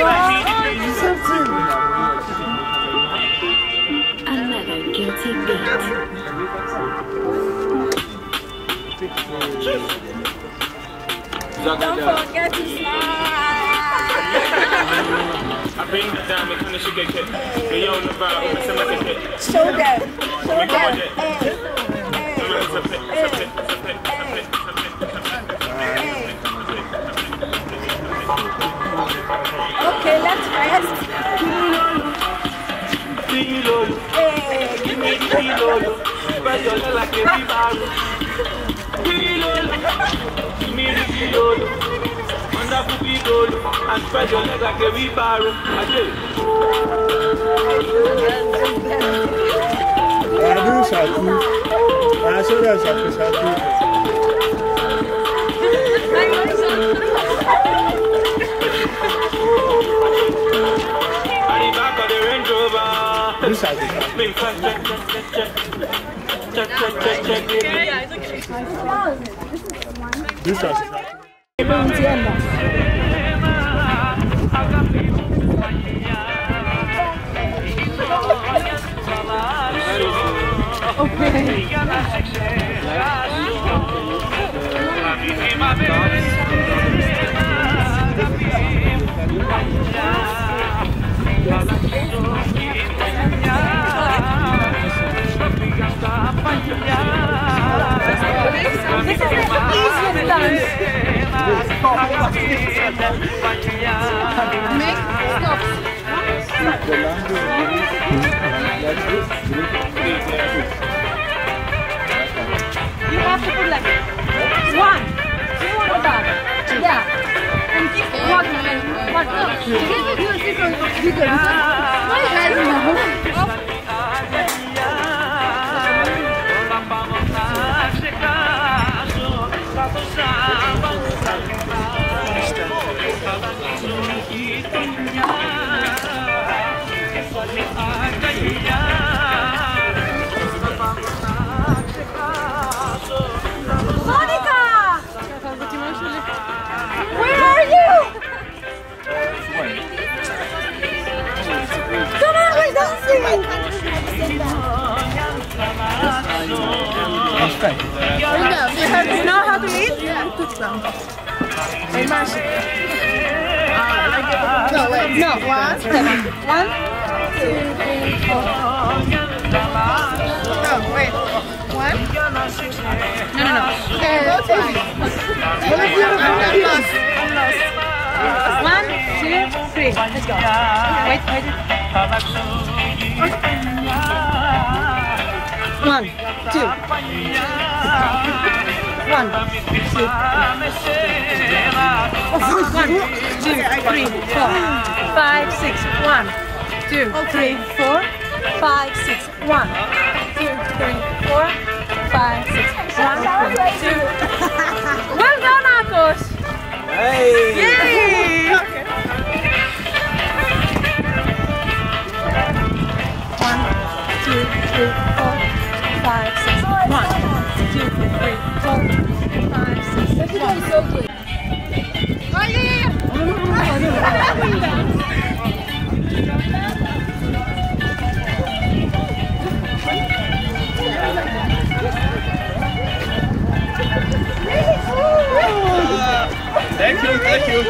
Another guilty beat. Don't forget to slide. I bring it down, make kind of sugar kit. The yo on the bar, some of the kit. Show them. Show them. Okay, let's rest. Give me the lolo. Spread your leg like a river. Give me the lolo. Wonderful lolo. And spread your leg like a river. I do shaku. I show them shaku. This side. This side. This is the easiest dance. Make stops. You have to put like 1, 2 on the back. Yeah. And keep walking and what? Give it your sister bigger. Why guys now? Monica! Where are you? Come on, we're dancing! You know how to eat? Yeah. Hey, Marcy. No, wait. No, 1, 2, 3, 4. No, wait. 1? No. Okay, go to me. I'm lost. 1, 2, 3. Let's go. Wait. 1, 2. 1, 2. 1, 2, 3, 4, 5, 6. 1, 2, 3, 4, 5, 6. 1, 2, 3, 4, 5, 6. 1, 2. Well done, Akos! Hey! Yay! 1, 2, 3, 4, 5, 6. 1, 2, 3, 4, 5, 6. That is so good. Oh, yeah! Thank you.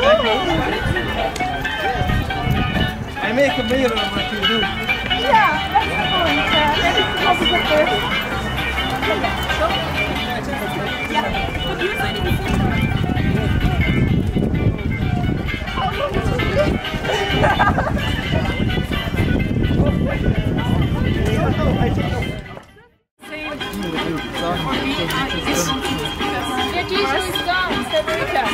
I make a mirror of what you do. Yeah, that's the point. That is possible first. Yeah. Get usually gone, Federica.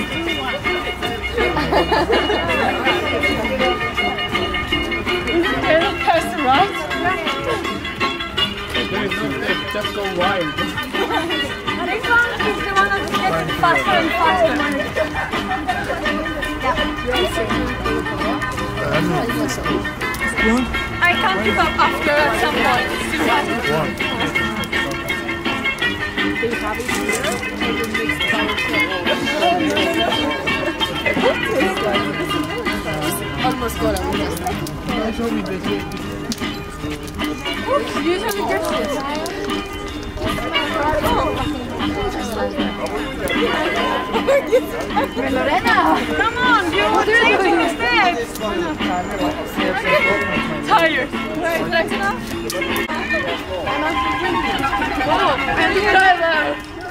Press the right. Just go wild. This one is the one that's getting faster and faster. I can't keep up after at some point. It's too hard. Almost Usually gets this. Lorena, come on, you were taking the steps. Tired. Right, that's enough. Wow, and driver.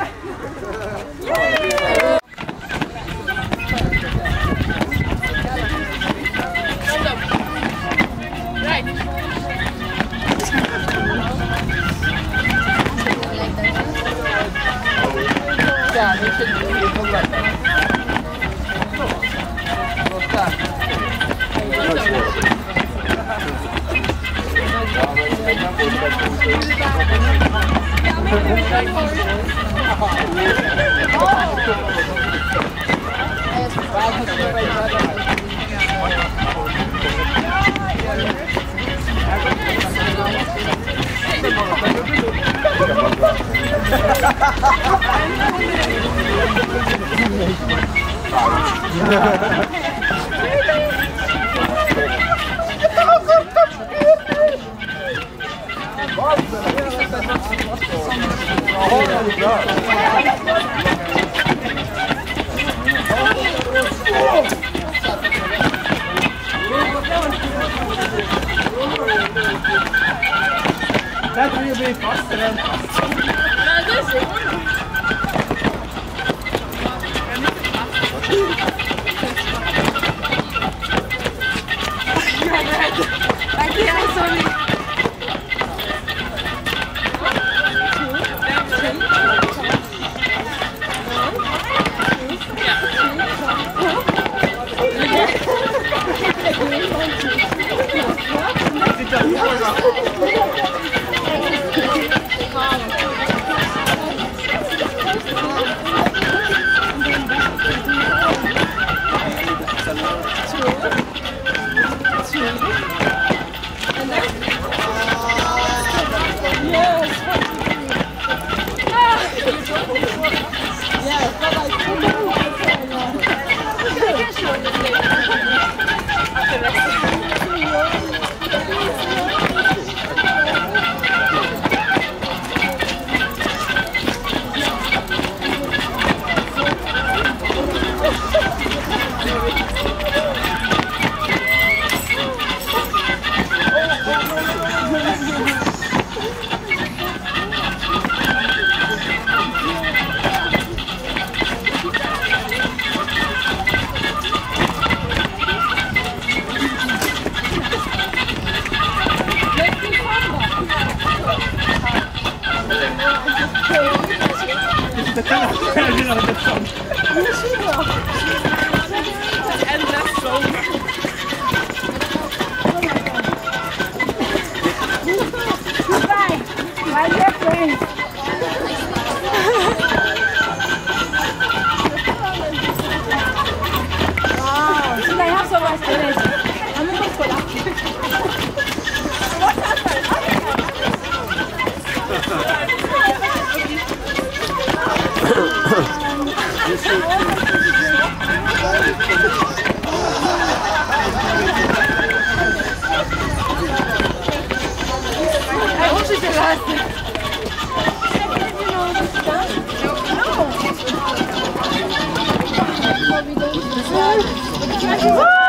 That will be faster and faster. No!